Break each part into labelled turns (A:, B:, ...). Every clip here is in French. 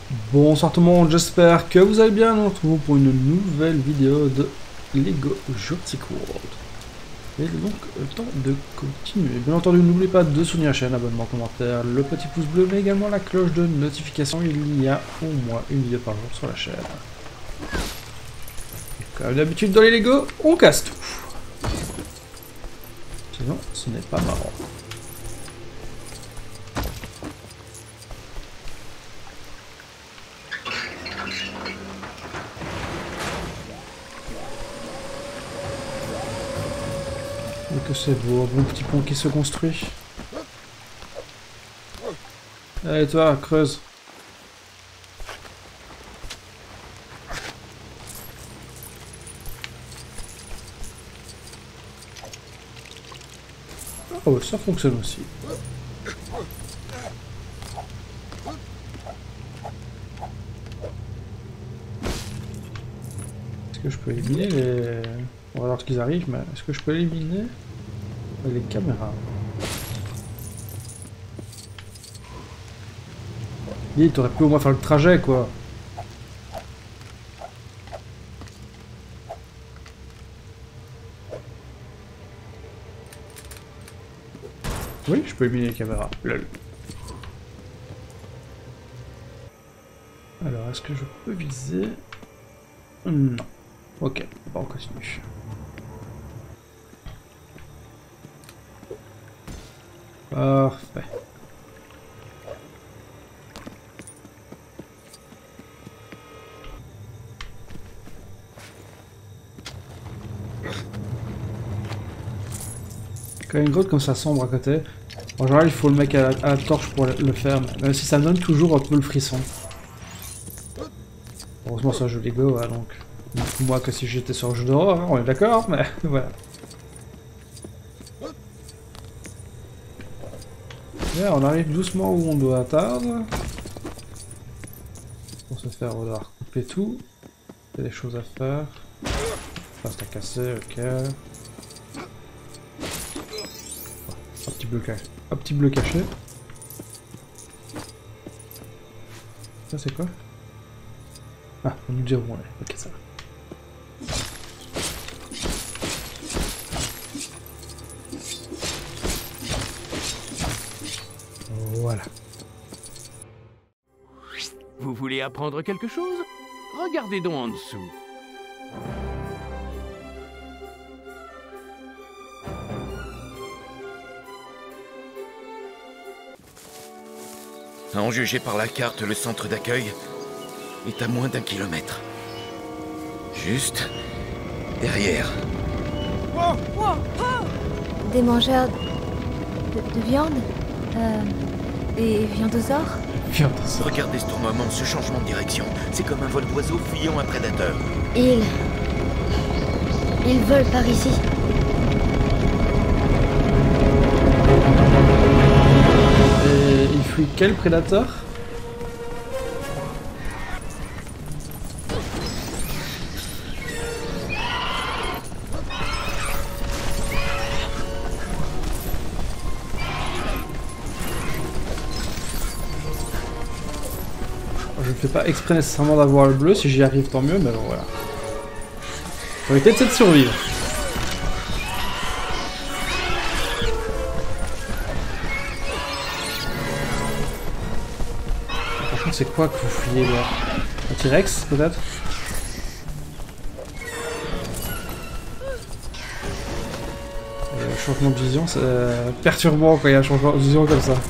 A: Bonsoir tout le monde, j'espère que vous allez bien. Nous nous retrouvons pour une nouvelle vidéo de Lego Jurassic World. Et donc, temps de continuer. Bien entendu, n'oubliez pas de soutenir la chaîne, abonnement, commentaire, le petit pouce bleu, mais également la cloche de notification. Il y a au moins une vidéo par jour sur la chaîne. Et comme d'habitude dans les Lego, on casse tout. Sinon, ce n'est pas marrant. Que c'est beau, un bon petit pont qui se construit. Allez toi, creuse. Oh, ça fonctionne aussi. Est-ce que je peux éliminer les... On va voir ce qu'ils arrivent, mais est-ce que je peux éliminer les caméras? Dis, t'aurais pu au moins faire le trajet, quoi. Oui, je peux éliminer les caméras. Lol. Alors, est-ce que je peux viser? Non. Ok, bon, on continue. Parfait. Quand il y a une grotte comme ça sombre à côté, en général il faut le mec à la torche pour le faire, même si ça me donne toujours un peu le frisson. Heureusement c'est un jeu Lego, hein, donc beaucoup moins que si j'étais sur un jeu d'horreur, hein, on est d'accord, mais voilà. Là, on arrive doucement où on doit atteindre. Pour ce faire, on va devoir couper tout. Il y a des choses à faire. Reste à casser, ok. Un petit bleu caché. Ça c'est quoi? Ah, on nous dit où on est. Ok, ça va. Voilà.
B: Vous voulez apprendre quelque chose? Regardez donc en dessous.
C: À en juger par la carte, le centre d'accueil est à moins d'1 kilomètre. Juste derrière.
D: Des mangeurs de viande des viandosaures.
C: Regardez ce tournoiement, ce changement de direction. C'est comme un vol d'oiseau fuyant un prédateur.
D: Ils volent par ici.
A: Et il fuit quel prédateur? Je ne fais pas exprès nécessairement d'avoir le bleu, si j'y arrive tant mieux, mais bon voilà. La priorité c'est de survivre. Par contre c'est quoi que vous fouillez là? Un T-Rex peut-être? Le changement de vision c'est perturbant quand il y a un changement de vision comme ça.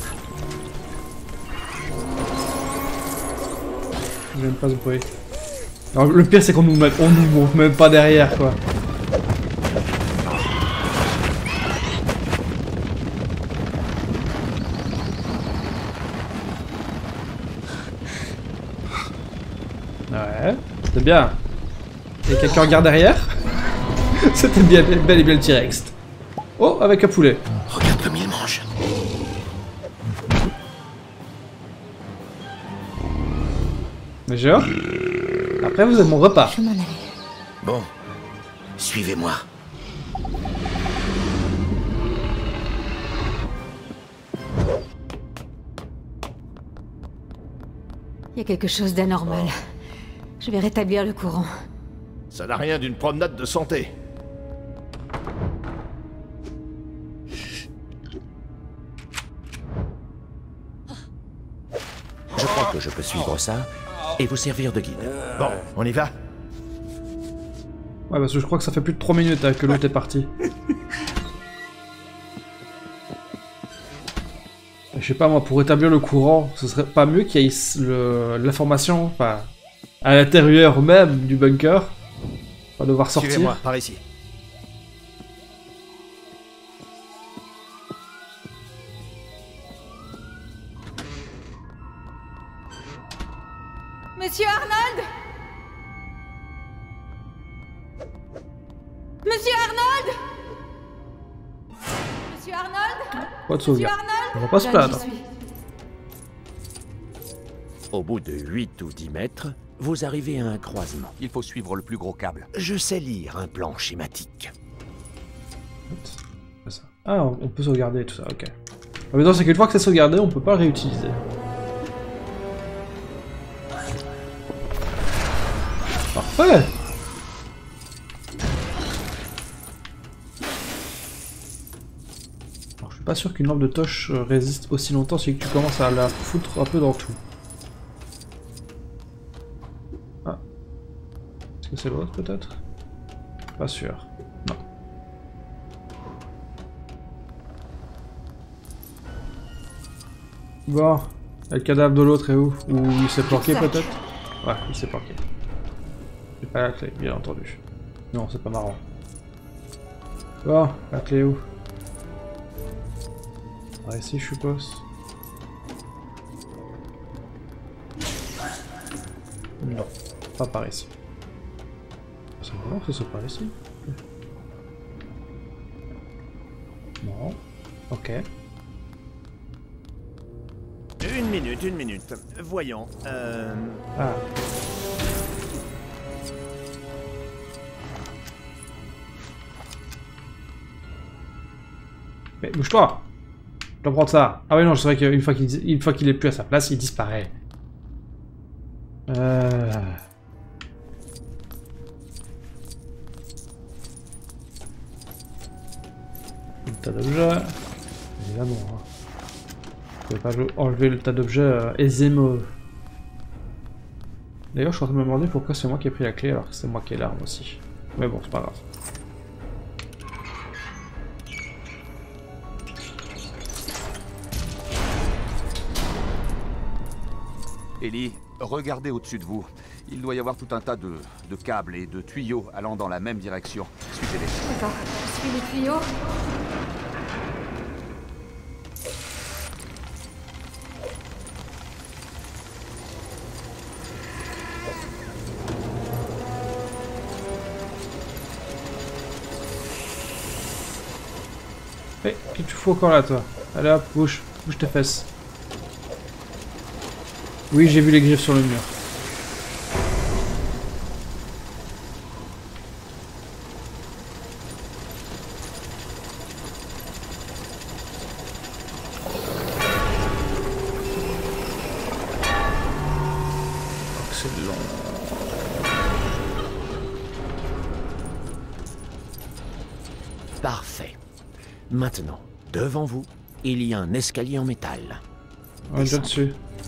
A: J'aime pas ce bruit. Alors, le pire c'est qu'on nous monte même pas derrière quoi. Ouais, c'était bien. Et quelqu'un regarde derrière? C'était bien, bel et bien le T-Rex. Oh, avec un poulet.
C: Regarde comme il mange.
A: Mais genre, après vous êtes mon repas.
D: Je m'en allais.
C: Bon, suivez-moi.
E: Il y a quelque chose d'anormal. Je vais rétablir le courant.
F: Ça n'a rien d'une promenade de santé.
G: Je crois que je peux suivre ça et vous servir de guide.
F: Bon, on y va?
A: Ouais, parce que je crois que ça fait plus de 3 minutes que l'autre est parti. Je sais pas moi, pour rétablir le courant, ce serait pas mieux qu'il y ait l'information à l'intérieur même du bunker? Pas devoir sortir.
F: Suivez-moi, par ici.
E: Monsieur Arnold! Monsieur Arnold! Monsieur Arnold?
A: Pas de
E: Monsieur
A: sauvegarde.
E: Arnold?
A: On va pas se
E: John,
A: plaindre.
E: j'y suis.
G: Au bout de 8 ou 10 mètres, vous arrivez à un croisement.
H: Il faut suivre le plus gros câble.
G: Je sais lire un plan schématique.
A: C'est ça. Ah, on peut sauvegarder tout ça, ok. Mais non, c'est qu'une fois que c'est sauvegardé, on peut pas le réutiliser. Parfait! Alors, je suis pas sûr qu'une lampe de torche résiste aussi longtemps si tu commences à la foutre un peu dans tout. Ah. Est-ce que c'est l'autre peut-être? Pas sûr. Non. Bon. Le cadavre de l'autre est où? Ou il s'est planqué peut-être? Ouais, il s'est planqué. J'ai pas la clé, bien entendu. Non, c'est pas marrant. Bon, la clé est où? Par ici, je suppose. Non, pas par ici. C'est marrant que ce soit par ici. Non. Ok.
F: Une minute. Voyons.
A: Ah. Mais bouge-toi! Je dois prendre ça. Ah ouais non, c'est vrai qu'une fois qu'il est plus à sa place, il disparaît. Le tas d'objets. Évidemment. Hein. Je ne peux pas enlever le tas d'objets aisément. D'ailleurs, je suis en train de me demander pourquoi c'est moi qui ai pris la clé alors que c'est moi qui ai l'arme aussi. Mais bon, c'est pas grave.
H: Ellie, regardez au-dessus de vous. Il doit y avoir tout un tas de câbles et de tuyaux allant dans la même direction. Suivez-les.
E: D'accord, je suis les tuyaux.
A: Hé, qu'est-ce que tu fous encore là, toi? Allez hop, bouge tes fesses. Oui, j'ai vu les griffes sur le mur. Excellent.
G: Parfait. Maintenant, devant vous, il y a un escalier en métal.
A: On est déjà dessus.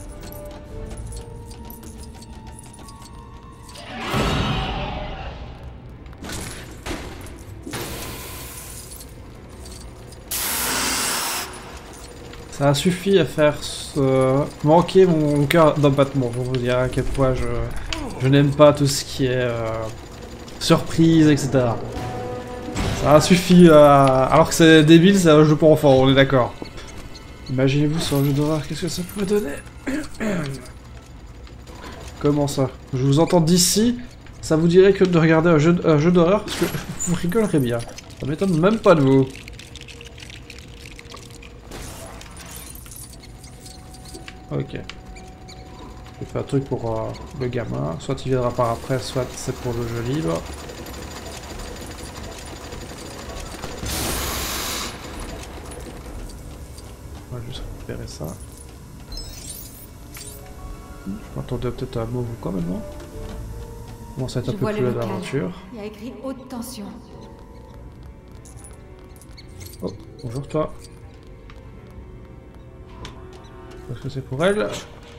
A: Ça a suffi à faire manquer mon cœur d'un battement pour vous dire à quel point je n'aime pas tout ce qui est surprise, etc. Ça a suffi alors que c'est débile, c'est un jeu pour enfants, on est d'accord. Imaginez-vous sur un jeu d'horreur, qu'est-ce que ça pourrait donner? Comment ça? Je vous entends d'ici, ça vous dirait que de regarder un jeu d'horreur, parce que vous rigolerez bien. Ça m'étonne même pas de vous. Ok. Je fais un truc pour le gamin. Soit il viendra par après, soit c'est pour le jeu libre. On va juste récupérer ça. Je m'attendais peut-être à un mauve ou quoi maintenant. Bon, ça va être un
E: Je
A: peu
E: vois
A: plus
E: le
A: là
E: local.
A: d'aventure.
E: Il y a écrit haute tension.
A: Oh, bonjour toi. Est-ce que c'est pour elle?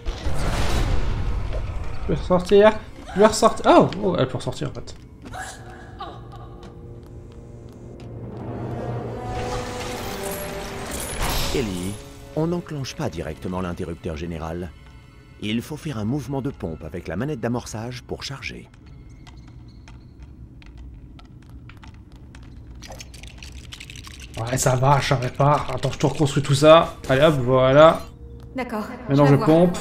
A: Je vais sortir. Je vais ressortir. Oh, oh, elle peut ressortir en fait.
G: Ellie, on n'enclenche pas directement l'interrupteur général. Il faut faire un mouvement de pompe avec la manette d'amorçage pour charger.
A: Ouais, ça va, je répare. Attends, je te reconstruis tout ça. Allez hop, voilà.
E: D'accord.
A: Maintenant
E: la
A: je
E: vois.
A: pompe.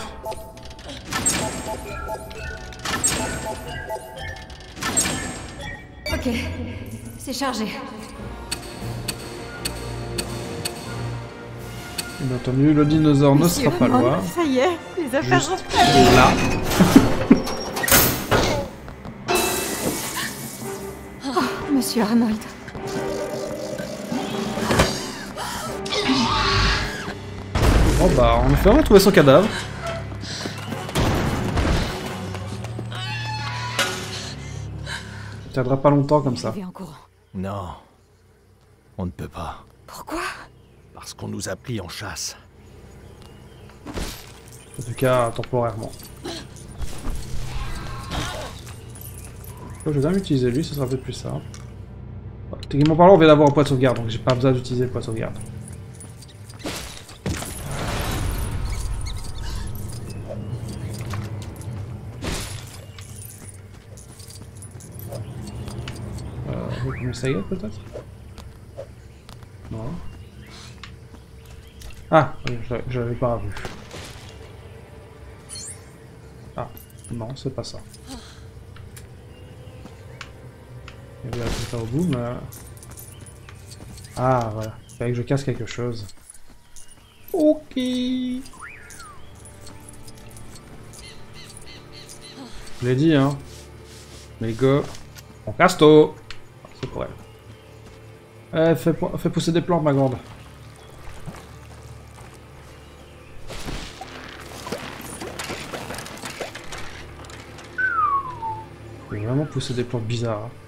E: Ok, c'est chargé.
A: Bien entendu, le dinosaure ne sera pas loin.
E: Ça y est, les affaires
A: Juste
E: reprennent.
A: là.
E: Monsieur Arnold.
A: Bon bah, on a fait retrouver son cadavre. Ça tiendra pas longtemps comme ça.
E: Je vais en courant.
F: Non. On ne peut pas.
E: Pourquoi?
F: Parce qu'on nous a pris en chasse.
A: En tout cas, temporairement. Je vais quand même utiliser lui, ce sera peut-être plus simple. Techniquement parlant, on vient d'avoir un point de sauvegarde, donc j'ai pas besoin d'utiliser le point de sauvegarde. Ça y est, peut-être? Non. Ah, oui, je l'avais pas vu. Ah, non, c'est pas ça. Il y avait un truc au bout, mais... Ah, voilà. Il fallait que je casse quelque chose. Ok. Je l'ai dit, hein. Les gars, on casse tout. C'est pour elle. Fais pousser des plantes, ma grande. Faut vraiment pousser des plantes bizarres. Hein.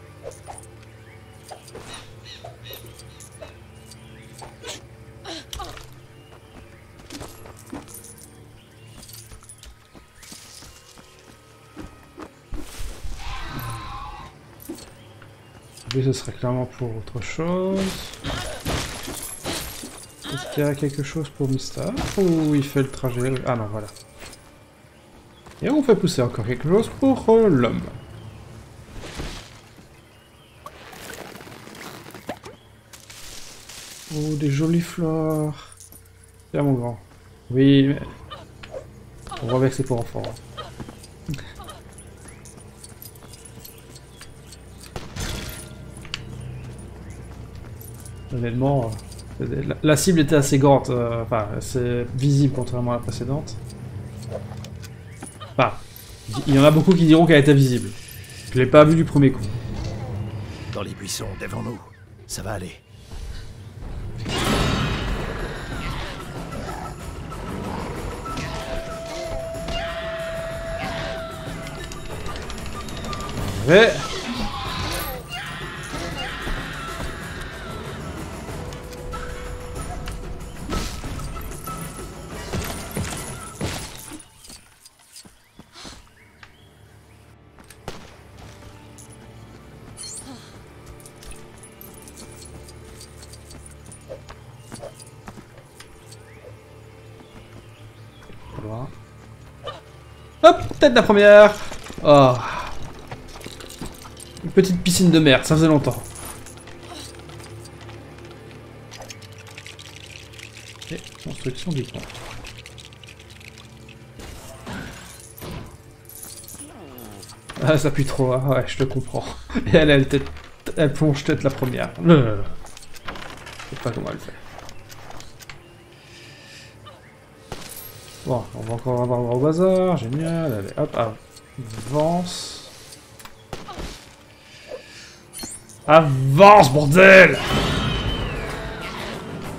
A: Lui, ce serait clairement pour autre chose. Est-ce qu'il y a quelque chose pour Mystère ou il fait le trajet? Ah non, voilà. Et on fait pousser encore quelque chose pour l'homme. Oh, des jolies fleurs. Tiens, mon grand. Oui, mais... On voit bien que c'est pour enfants. Hein. Honnêtement, la cible était assez grande, enfin, assez visible contrairement à la précédente. Enfin, il y en a beaucoup qui diront qu'elle était visible. Je l'ai pas vue du premier coup.
F: Dans les buissons, devant nous. Ça va aller.
A: Ouais. Hop, peut-être la première. Oh. Une petite piscine de merde, ça faisait longtemps. Et construction du pont. Ah, ça pue trop, hein. Ouais, je te comprends. Et elle plonge peut-être la première. Je sais pas comment elle fait. Bon, on va encore avoir le gros bazar, génial, allez, hop, avance. Avance, bordel!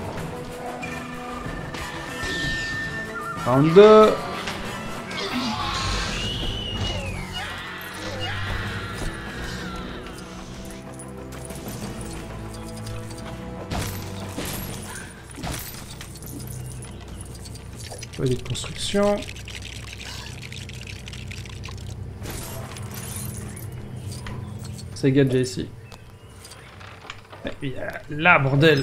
A: Round 2. Foyer de construction. C'est gadget ici. Et puis là, bordel.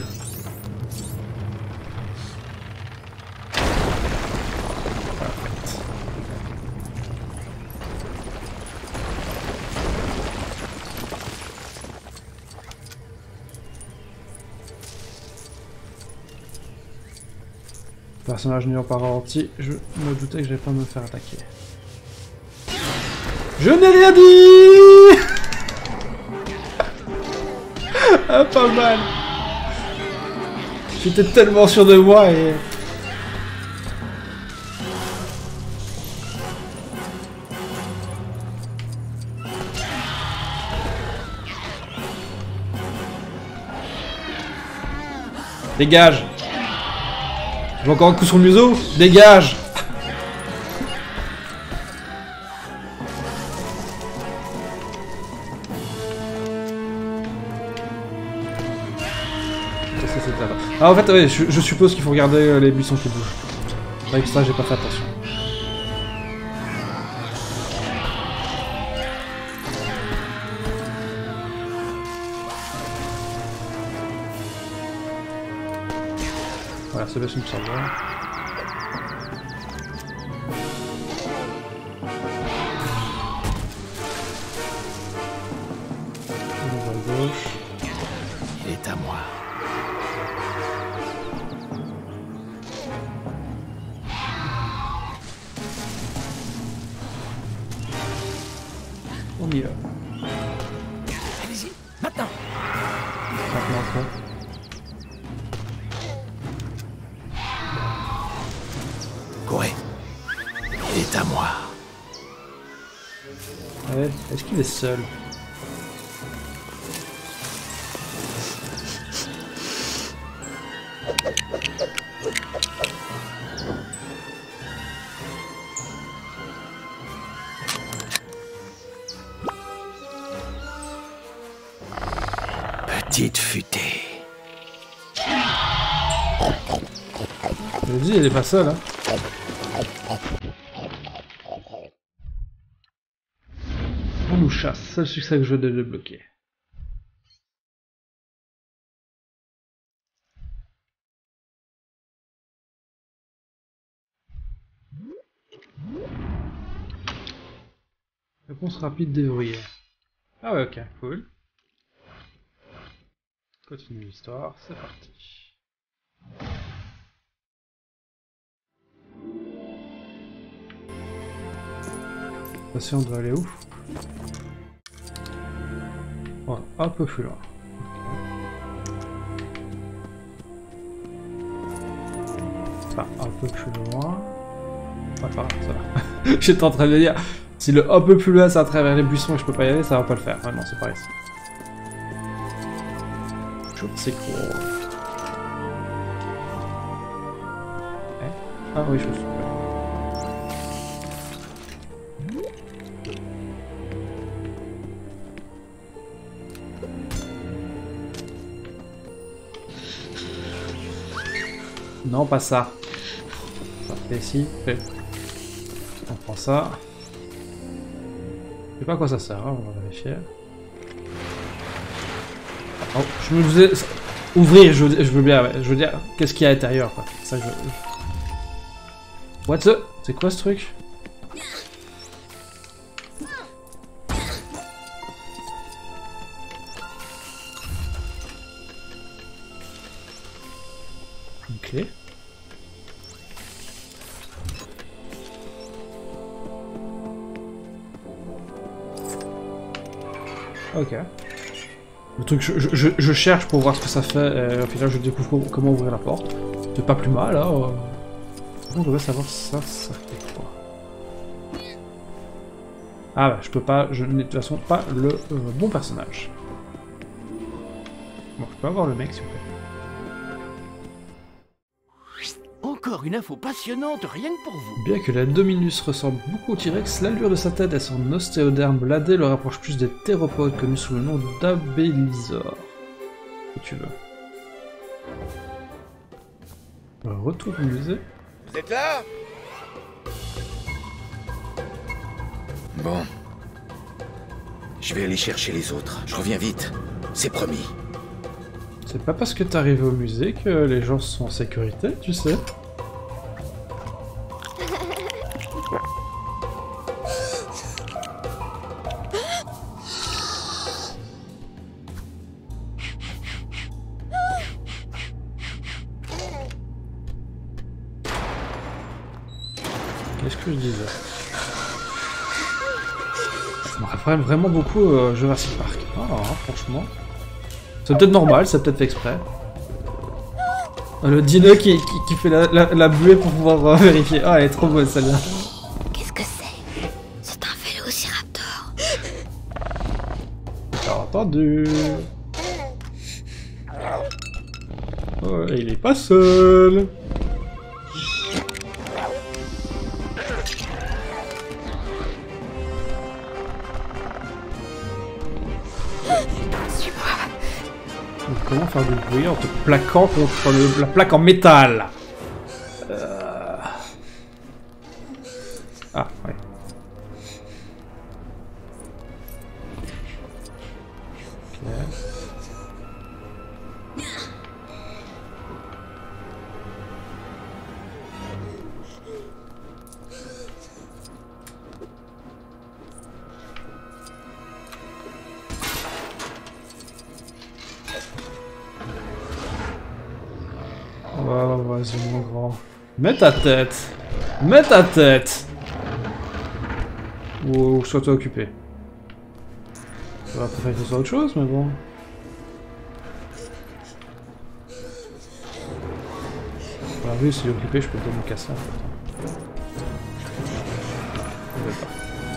A: Personnage numéro par ralenti, je me doutais que j'allais pas me faire attaquer. Je n'ai rien dit. Ah, pas mal. J'étais tellement sûr de moi et... Dégage. J'ai encore un coup sur le museau. Dégage. Ah, en fait, ouais, je suppose qu'il faut regarder les buissons qui bougent. Avec ça, j'ai pas fait attention. Voilà, ça baisse une sorte. On va à gauche.
F: Il est à moi.
A: On y va.
F: Allez-y, maintenant.
A: Maintenant quoi?
F: Courez. Il est à moi.
A: Ouais, est-ce qu'il est seul?
F: Petite futée.
A: Je l'ai dit, elle est pas seule, hein. On nous chasse, seul succès que je veux débloquer. Réponse rapide déverrouillée. Ah ouais, ok, cool. Continue l'histoire, c'est parti. On doit aller où? Ouais, un peu plus loin. Enfin, un peu plus loin. Ouais, par là, ça va. J'étais en train de dire, si le un peu plus loin c'est à travers les buissons et je peux pas y aller, ça va pas le faire. Ouais, non, c'est pas ici. C'est cool. Ah oui, je me souviens. Non, pas ça. Parfait, ici. Fait. On prend ça. Je sais pas à quoi ça sert, hein, on va vérifier. Oh, je me disais... Ouvrir, je veux bien, ouais. Je veux dire, qu'est-ce qu'il y a à l'intérieur, quoi. Ça, What the... C'est quoi ce truc? Ok. Ok. Le truc, je cherche pour voir ce que ça fait, et au final je découvre comment ouvrir la porte. C'est pas plus mal, hein. On devrait savoir ça fait quoi. Ah bah, je peux pas, je n'ai de toute façon pas le bon personnage. Bon, je peux avoir le mec s'il vous plaît.
B: Encore une info passionnante, rien que pour vous.
A: Bien que la Dominus ressemble beaucoup au T-Rex, l'allure de sa tête et son ostéoderme bladé le rapproche plus des théropodes connus sous le nom d'Abélisor. Si tu veux. Retour au musée.
C: Vous êtes là? Bon. Je vais aller chercher les autres. Je reviens vite. C'est promis.
A: C'est pas parce que t'es arrivé au musée que les gens sont en sécurité, tu sais. Qu'est-ce que je disais? Ça me rappelle vraiment beaucoup Jurassic Park. Ah, franchement. C'est peut-être normal, c'est peut-être fait exprès. Le dino qui fait la buée pour pouvoir vérifier. Ah, elle est trop bonne celle-là.
D: Qu'est-ce que c'est? C'est un vélociraptor.
A: T'as entendu? Oh, il est pas seul. Comment faire du bruit en te plaquant contre la plaque en métal? Ah, ouais. Ok. Oh, vas-y mon grand. Mets ta tête. Mets ta tête. Ou sois-toi occupé. Ça va préférer que ce soit autre chose, mais bon. Voilà, vu, s'il est occupé, je peux peut-être me casser en fait. Je vais pas.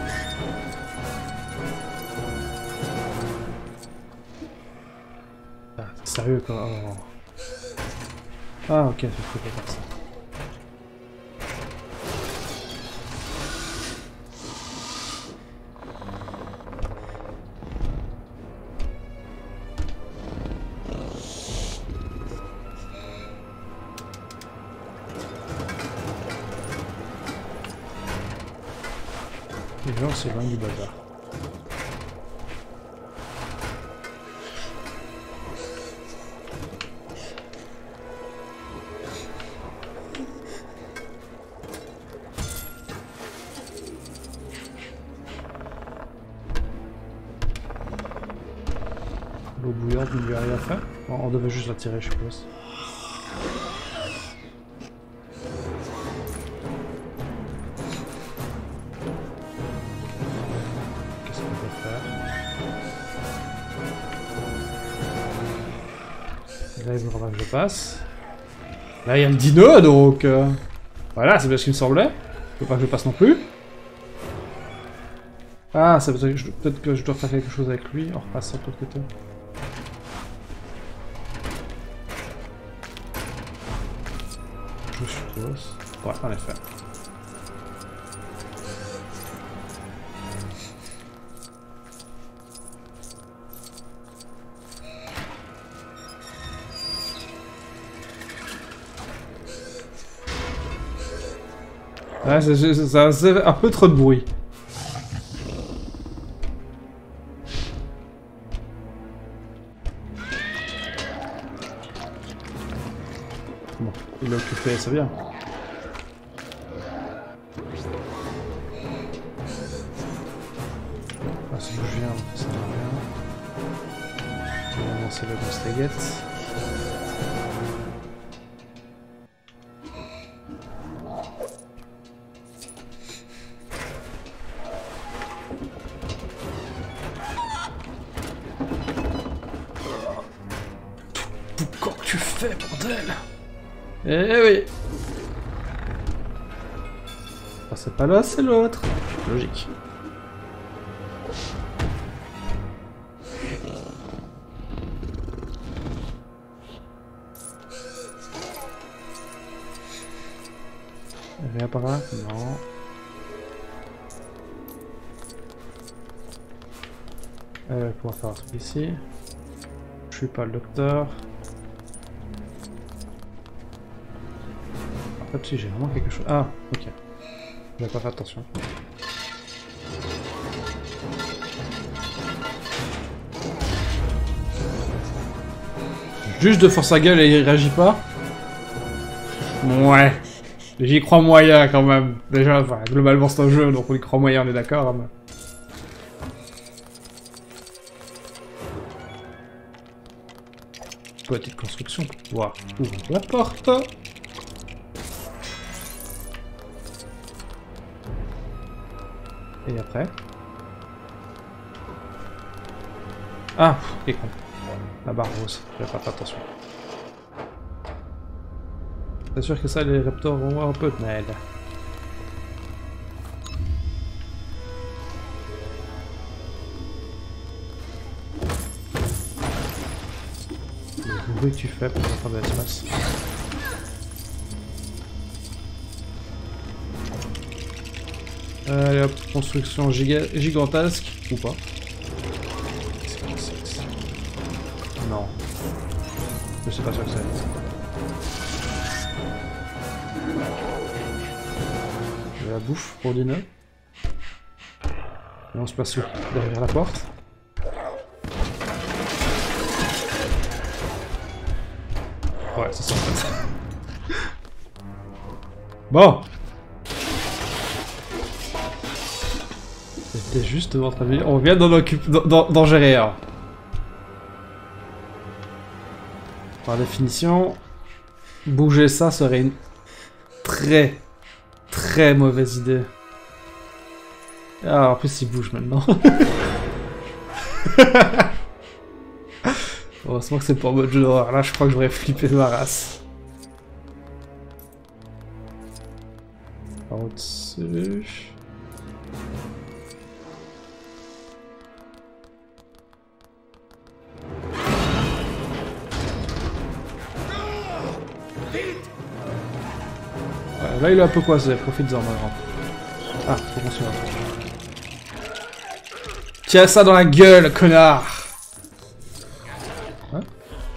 A: Ah, c'est sérieux quoi. Oh. Ah ok, c'est faut pas faire ça. Les gens s'éloignent du bazar. L'eau bouillante ne lui a rien fait. Bon, on devait juste la tirer, je suppose. Qu'est-ce qu'on peut faire? Là, il faudra que je passe. Là, il y a le dino, donc... Voilà, c'est bien ce qu'il me semblait. Je veux pas que je passe non plus. Ah, ça veut dire que peut-être que je dois faire quelque chose avec lui en repassant de l'autre côté. Je suppose. Ouais, en effet. Ouais, ça fait un peu trop de bruit. Bon, il est occupé, c'est bien. Ah, si je viens, ça ne rien. On va lancer le Ghost. Qu'est-ce que tu fais, bordel? Eh oui. Ah, c'est pas là, c'est l'autre. Logique. Rien par là? Non. Pour faire un truc ici. Je suis pas le docteur. En fait, si j'ai vraiment quelque chose. Ah, ok. Je n'ai pas fait attention. Juste de force sa gueule et il réagit pas. Ouais. J'y crois moyen quand même. Déjà, enfin, globalement c'est un jeu, donc on y croit moyen, on est d'accord. Mais... petite construction pour pouvoir ouvrir la porte. Et après... Ah, quel con. La barre rose, j'avais pas fait attention. C'est sûr que ça, les raptors vont avoir un peu de mal. Le bruit que tu fais pour faire de l'espace. Allez hop, construction gigantesque, ou pas. Non. Je sais pas sûr que c'est. J'ai la bouffe pour dîner. Et on se place où? Derrière la porte. Ouais, c'est ça en fait. Bon! C'était juste votre avis. On vient d'en gérer un. Par définition, bouger ça serait une très mauvaise idée. Ah, en plus il bouge maintenant. Heureusement que c'est pas en mode jeu d'horreur. Là, je crois que j'aurais flippé de ma race. Par au-dessus. Ouais, là, il est un peu coincé. Profite-en maintenant. Ah, faut qu'on se mette. Tiens ça dans la gueule, connard! Hein?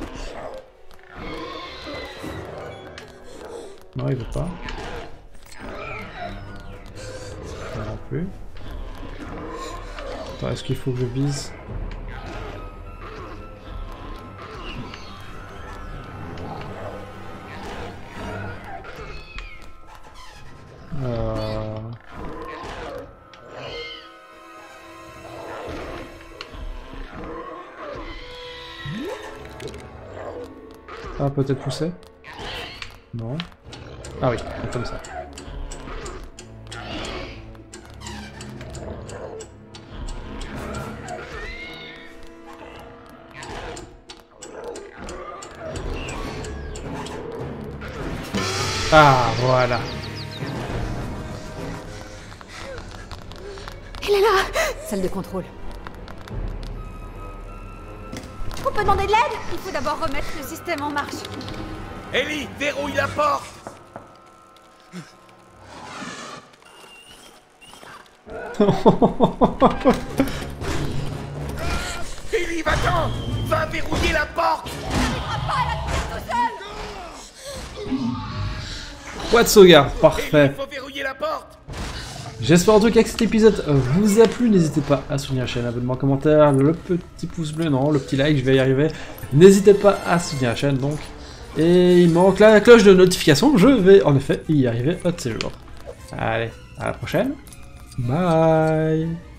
A: Non, il veut pas. Non plus. Attends, est-ce qu'il faut que je vise? Ah, peut-être pousser? Non. Ah oui, comme ça. Ah, voilà.
E: Il est là! Salle de contrôle. On peut demander de l'aide? Il faut d'abord remettre le système en marche.
C: Ellie, verrouille la porte! Ellie, va-t'en! Va verrouiller la porte!
A: What de sauvegarde, parfait.
C: Il faut verrouiller la porte!
A: J'espère en tout cas que cet épisode vous a plu. N'hésitez pas à soutenir la chaîne, abonnement, commentaire, le petit pouce bleu, non, le petit like, je vais y arriver. N'hésitez pas à soutenir la chaîne donc. Et il manque la cloche de notification, je vais en effet y arriver un de ces jours. Allez, à la prochaine. Bye.